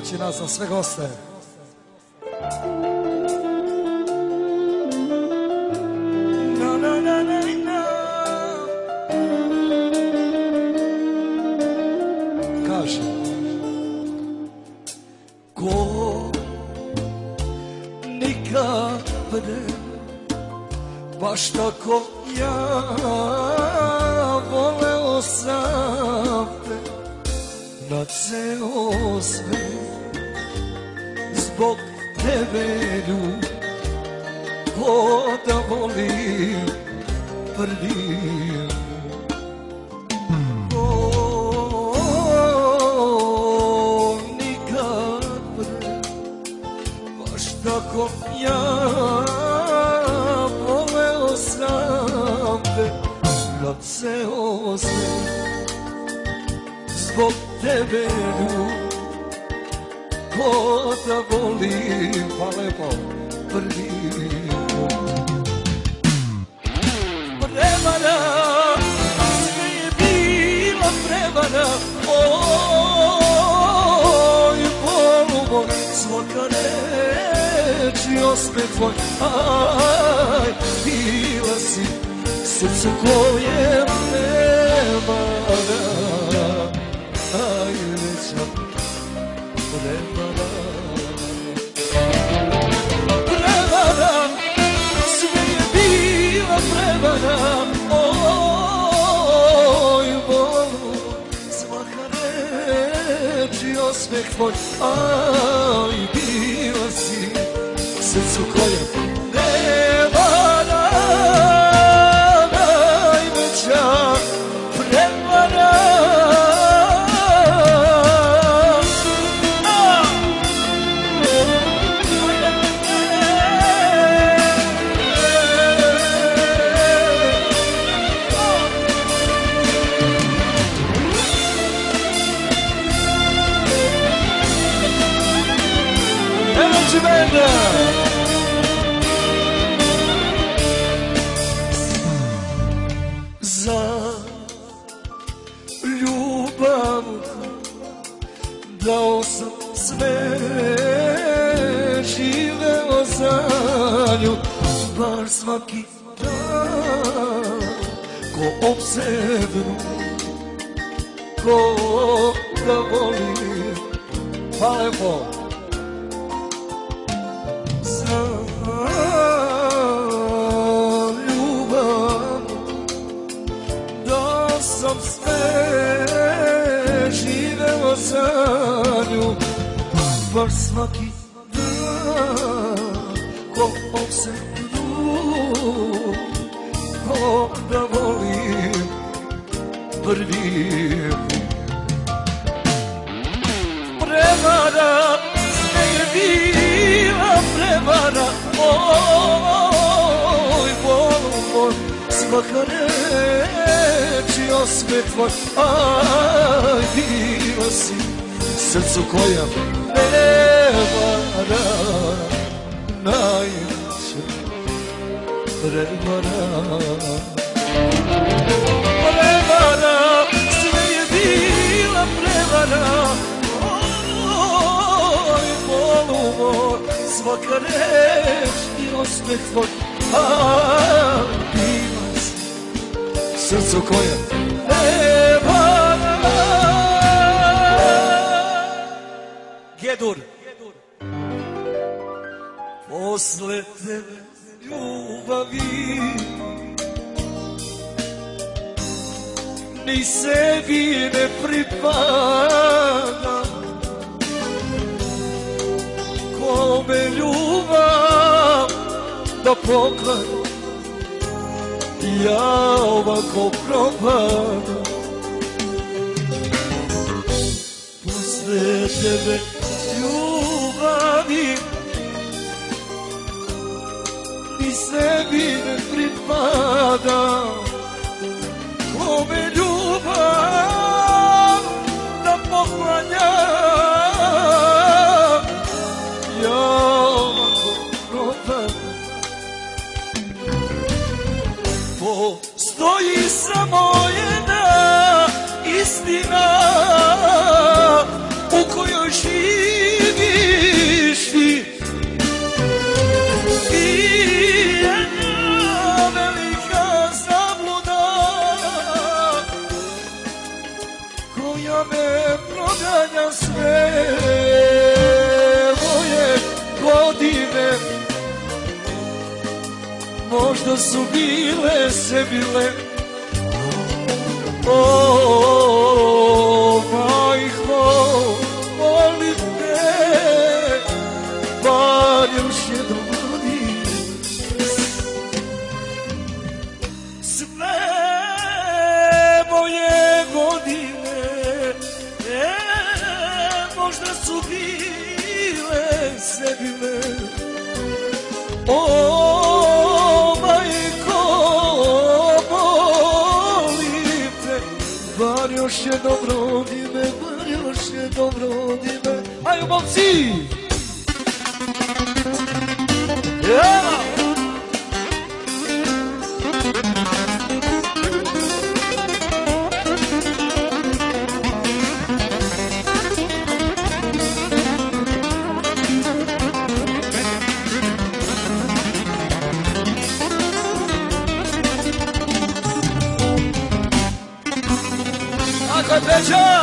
domaći nas za sve goste. Kaže, ko nikad ne, baš tako ja voleo sam te na ceo svet, zbog tebe ljub, ko da volim prvi. Tako ja voleo sam te na ceo svet, zbog tebe ljub, ko da volim, pa lepo, prvi. Prevara, sve je bila prevara, oj, polubog, svaka reč i osmeh tvoj, aj, bila si srce koje prevara, aj, veća prevara. Prevara, sve je bila prevara, oj, volu, svaka reč i osmeh tvoj, aj, bila si srcu koje prevara, najveća prevara. Za ljubav dao sam sve, živeo za nju, bar svaki dan, ko obsednu, ko da volim, pa lepo. Sam sve živeo za nju, bar svaki dan, ko obsednu, ko da volim prvi. Prevara, sve je bila prevara, oj, volim, svaka reč i osmeh tvoj, aj, bila si srcu koja prevara, najveća prevara. Prevara, sve je bila prevara, oj, volumor, svaka reč i osmeh tvoj, aj, bila si srcu koja prevara. Gedur, posle tebe ljubavi ni sebi ne pripada, kome ljubav da poklanja, ja ovako propadam. Posle tebe ljubavi ni sebi ne pripada, kome ljubav da poklanja, ja ovako propadam. Postoji samo jedna istina u kojoj živi moje godine možda su bile se bile. O, majko, molim te, bar još jednom godinu. Sve moje godine možda su bile se bile. O, majko, molim te, bar još jednom rodi me, bar još jednom rodi me. Ajmo, momci! Evo! Tako je, Peđa!